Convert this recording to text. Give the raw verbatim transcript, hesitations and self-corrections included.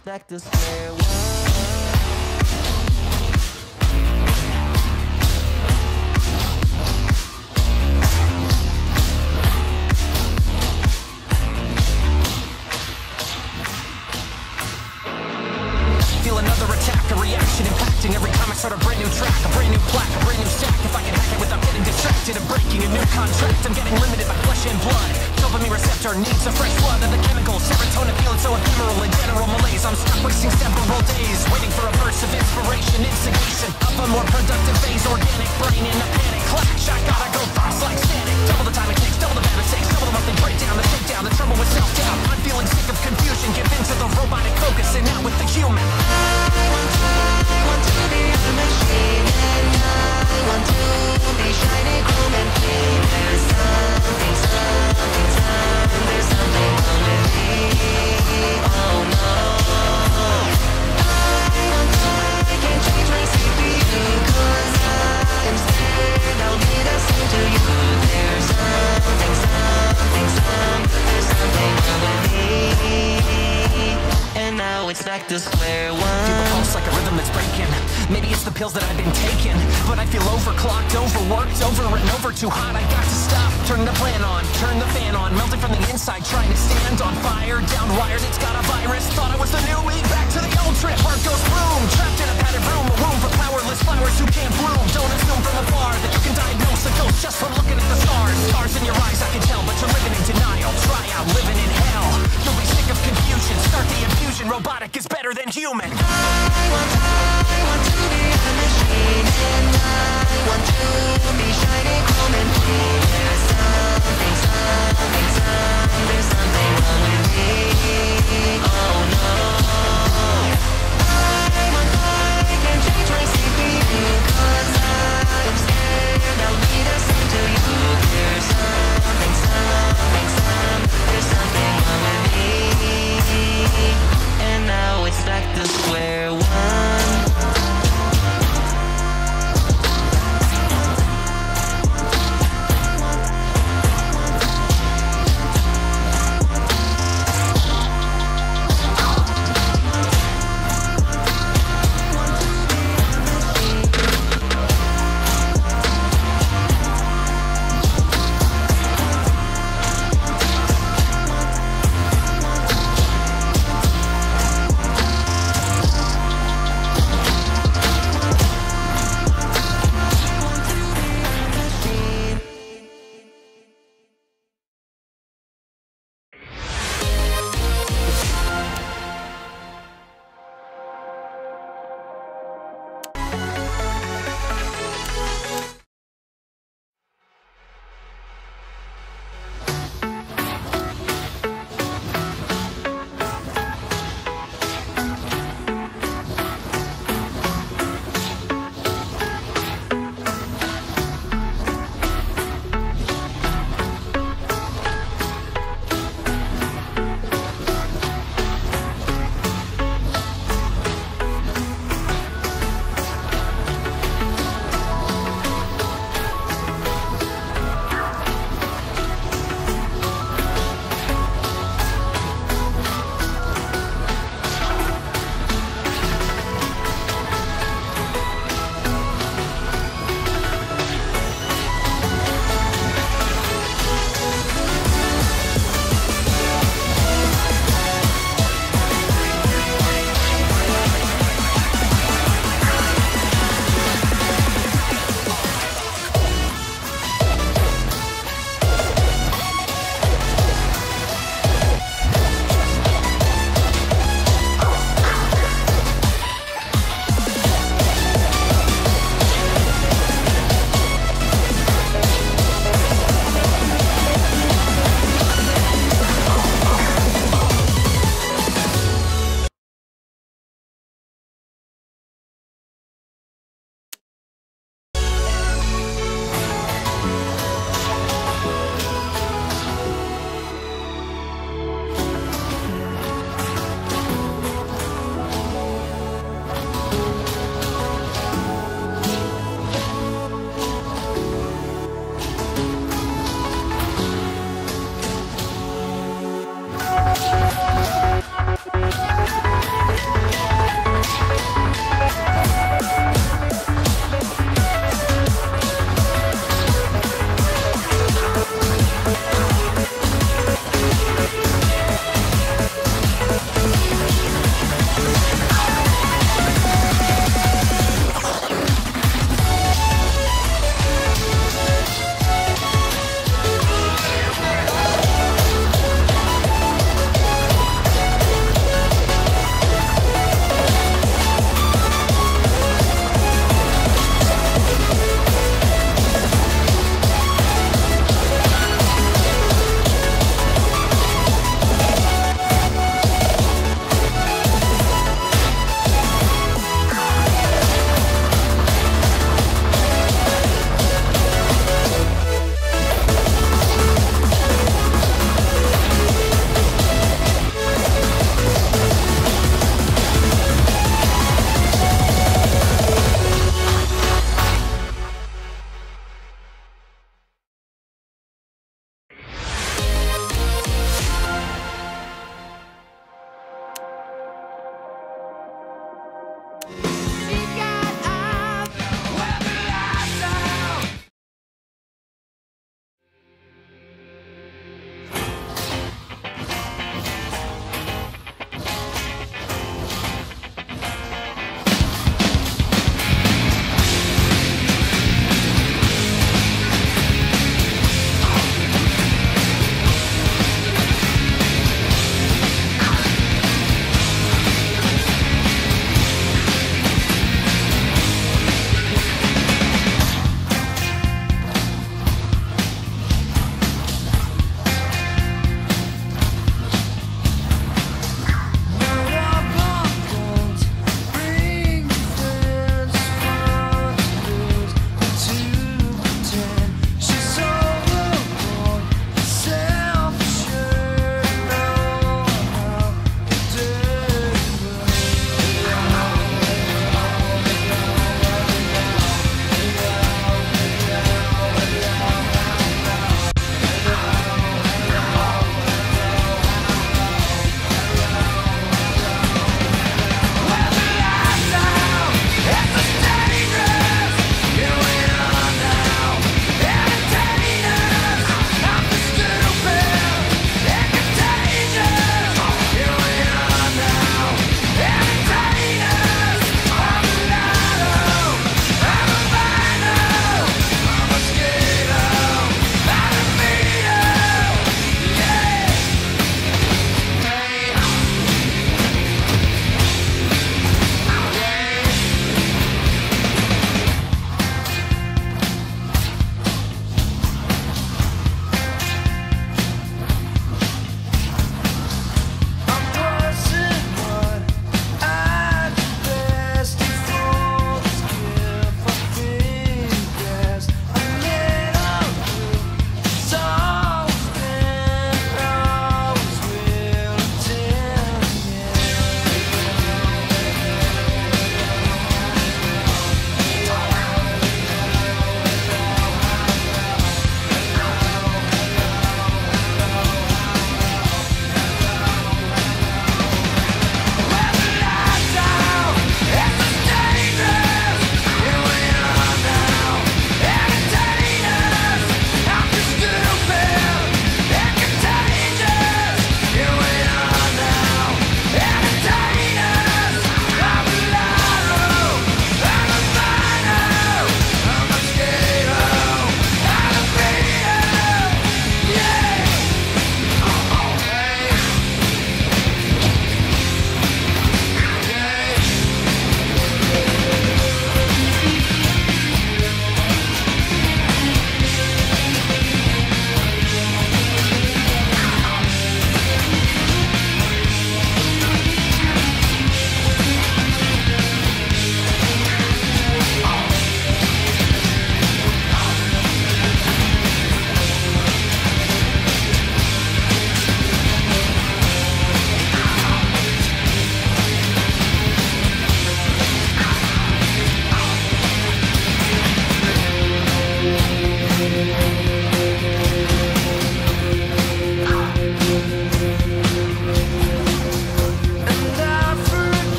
it's back to square one. Feel another attack, a reaction impacting every time I start a brand new track, a brand new plaque, a brand new stack. If I can hack it without getting distracted, I'm breaking a new contract. I'm getting limited by flesh and blood. Dopamine receptor needs a fresh flood of the chemicals. Serotonin feeling so ephemeral in general malaise. I'm stuck wasting several days waiting for a burst of inspiration, instigation of a more productive phase. Organic brain in a panic clash. I gotta go fast like static. Double the time it takes, double the bad mistakes, double the monthly breakdown, the takedown, the trouble with self-doubt. I'm feeling sick of confusion, give in to the robotic focus and out with the human. I want to, want to be a machine, and I want to be shiny, chrome and clean. There's something, something, something, there's something wrong with me. Oh no. I want to, I can't change my C P U, cause I'm scared I'll need a sing to you. There's something, something, something, there's something wrong with me. And now it's back to square one. Feel the pulse like a rhythm that's breaking. Maybe it's the pills that I've been taking, but I feel overclocked, overworked, overwritten, over too hot. I got to stop. Turn the plan on, turn the fan on, melting from the inside, trying to stand on fire. Down wires, it's got a virus. Thought I was the new me, back to the old trip. Heart goes boom, trapped in a padded room, a room for powerless flowers who can't bloom. Don't assume from afar that you can diagnose a ghost just from looking at the stars. Stars in your eyes, I can tell, but you're